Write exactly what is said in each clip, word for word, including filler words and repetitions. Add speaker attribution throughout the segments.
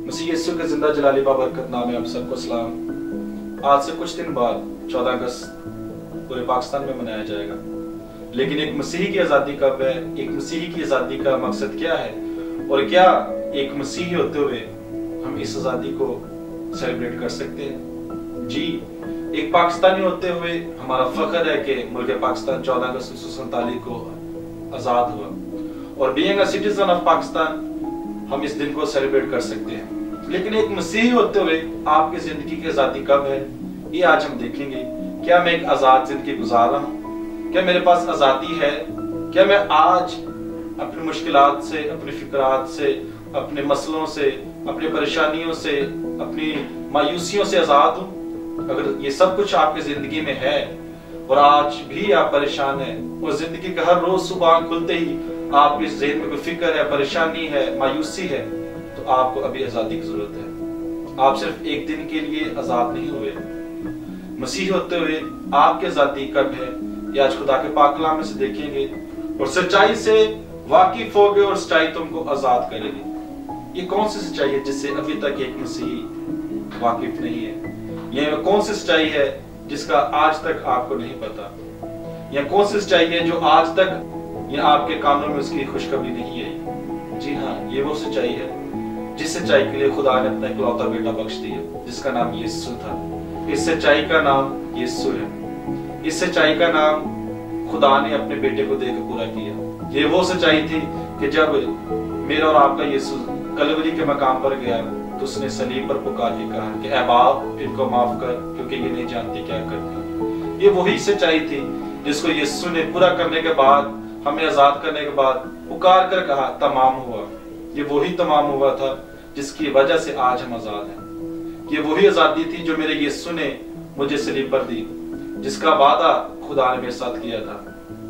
Speaker 1: मसीह यीशु के जिंदा जलाली बाबरकत नाम में आप सबको सलाम। आज से कुछ दिन बाद चौदह अगस्त पूरे पाकिस्तान में मनाया जाएगा, लेकिन एक मसीही की आज़ादी कब है, एक मसीही की आज़ादी का मकसद क्या है और क्या एक मसीही होते हुए हम इस आज़ादी को सेलिब्रेट कर सकते हैं? जी, एक पाकिस्तानी होते हुए हमारा फख्र है कि मुल्क पाकिस्तान चौदह अगस्त उन्नीस सौ सैंतालीस को आज़ाद हुआ और being a citizen of Pakistan हम इस दिन को सेलिब्रेट कर सकते हैं। लेकिन एक मसीही होते हुए आपकी जिंदगी की आज़ादी कब है, ये आज हम देखेंगे। क्या मैं एक आज़ाद जिंदगी गुजार रहा हूँ? क्या मेरे पास आज़ादी है? क्या मैं आज अपनी मुश्किलात से, अपनी फिक्रात से, अपने मसलों से, अपनी परेशानियों से, अपनी मायूसियों से आज़ाद हूँ? अगर ये सब कुछ आपकी जिंदगी में है और आज भी आप परेशान हैं और जिंदगी का हर रोज सुबह खुलते ही आपके ज़हन में कोई फिक्र है, परेशानी है, मायूसी है, तो आपको अभी आज़ादी की जरूरत है। आप सिर्फ एक दिन के लिए आज़ाद नहीं हुए। मसीह होते हुए आपकी आज़ादी कब है, ये आज खुदा के पाक कलाम में से देखेंगे और सच्चाई से वाकिफ होगे और सच्चाई तुमको आज़ाद करेगी। ये कौन सी सच्चाई है जिससे अभी तक एक मसीही वाकिफ नहीं है? यह कौन सी सच्चाई है जिसका आज तक आपको नहीं पता? यह कौन सी सच्चाई है जो आज तक यह आपके कानों में उसकी खुशखबरी नहीं आई? जी हाँ, ये वो सच्चाई है जिस सच्चाई के लिए खुदा ने अपना इकलौता बेटा बख्श दिया, जिसका नाम यीशु था। इस सच्चाई का नाम यीशु है। इस सच्चाई का नाम खुदा ने अपने बेटे को देकर पूरा किया। ये वो सच्चाई थी कि जब मेरा और आपका यीशु कलवरी के मकाम पर गया तो उसने सलीब पर पुकार के कहा कि ऐ बाप, इनको माफ कर क्योंकि ये नहीं जानते क्या करते। ये वही सच्चाई थी जिसको यीशु ने पूरा करने के बाद, हमें आजाद करने के बाद पुकार कर कहा तमाम हुआ। ये वही तमाम हुआ था जिसकी वजह से आज हम आजाद हैं। ये वही आजादी थी जो मेरे यीशु ने मुझे सलीब पर दी, जिसका वादा खुदा ने मेरे साथ किया था।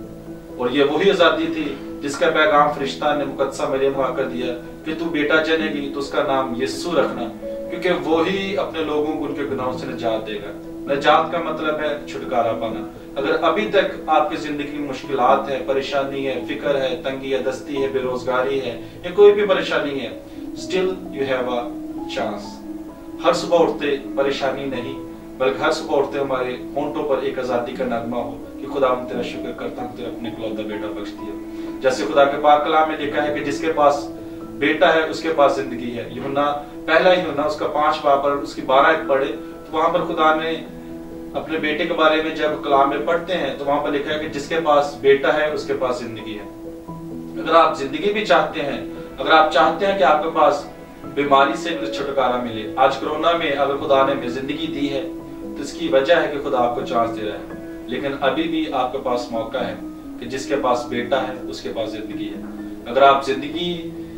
Speaker 1: और ये वही आजादी थी जिसका पैगाम फरिश्ता ने मुकद्दसा मरियम को आकर दिया कि तू बेटा जनेगी तो उसका नाम यीशु रखना, क्योंकि वही अपने लोगों को उनके गुनाहों से निजात देगा। निजात का मतलब है छुटकारा पाना। अगर अभी तक आपकी जिंदगी में मुश्किलात है, परेशानी है, फिक्र है, तंगी है, दस्ती है, बेरोजगारी है या कोई भी परेशानी है, still you have a chance. हर सुबह उठते परेशानी नहीं, बल्कि हर सुबह उठते हमारे होंठों पर एक आजादी का नगमा हो कि खुदा हम तेरा शुक्र करता हूँ, तेरा अपने इकलौता बेटा बख्श दिया। जैसे खुदा के पाक कलाम में लिखा है कि जिसके पास बेटा है उसके पास जिंदगी है। यूहन्ना पहला ही यूहन्ना उसका पांच बाब पर उसकी बारह पढ़े तो वहां पर खुदा ने अपने बेटे के बारे में जब कलाम में पढ़ते हैं तो वहां पर लिखा है कि जिसके पास बेटा है उसके पास जिंदगी है। अगर आप जिंदगी भी चाहते हैं, अगर आप चाहते हैं कि आपके पास बीमारी से छुटकारा मिले, आज कोरोना में अगर खुदा ने हमें जिंदगी दी है तो इसकी वजह है कि खुदा आपको चांस दे रहा है। लेकिन अभी भी आपके पास मौका है कि जिसके पास बेटा है उसके पास जिंदगी है। अगर आप जिंदगी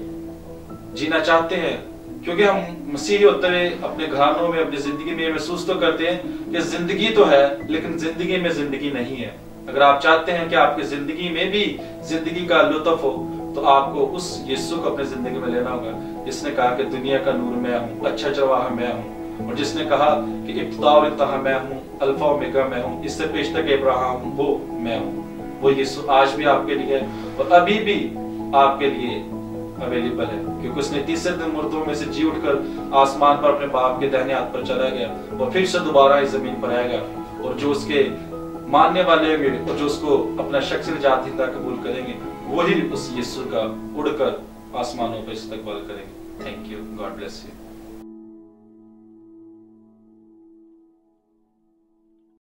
Speaker 1: जीना चाहते हैं, क्योंकि हम मसीही होते हुए अपने घरानों में, अपनी जिंदगी में महसूस तो करते हैं कि जिंदगी तो है लेकिन जिंदगी में जिंदगी नहीं है। अगर आप चाहते हैं कि आपकी जिंदगी में भी जिंदगी का लुत्फ हो तो आपको उस यीशु को अपनी जिंदगी में लेना होगा जिसने कहा कि दुनिया का नूर मैं हूँ, अच्छा चरवाहा मैं हूँ, और जिसने कहा कि इब्तिदा और इंतहा मैं हूँ, अल्फा ओमेगा मैं हूँ, इससे पेश तक इब्राहिम हूँ, वो मैं हूँ। वो यीशु आज भी आपके लिए और अभी भी आपके लिए अवेलेबल है, क्योंकि उसने तीसरे दिन मुर्दों में से जी उठकर आसमान पर अपने बाप के दाहिने हाथ पर चला गया और फिर से दोबारा इस जमीन पर आएगा। और जो उसके मानने वाले होंगे और जो उसको अपना शख्स निजात हिंदा कबूल करेंगे वही उस यीशु का उड़कर आसमानों पर इस्तकबाल करेंगे। Thank you, God bless you.